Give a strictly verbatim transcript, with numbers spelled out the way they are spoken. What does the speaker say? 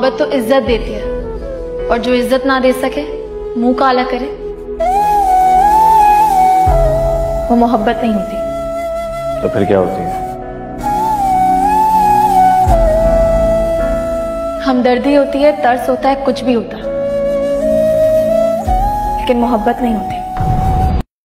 मोहब्बत तो इज्जत देती है, और जो इज्जत ना दे सके, मुंह काला करे, वो मोहब्बत नहीं होती। तो फिर क्या होती है? हमदर्दी होती है, तरस होता है, कुछ भी होता, लेकिन मोहब्बत नहीं होती।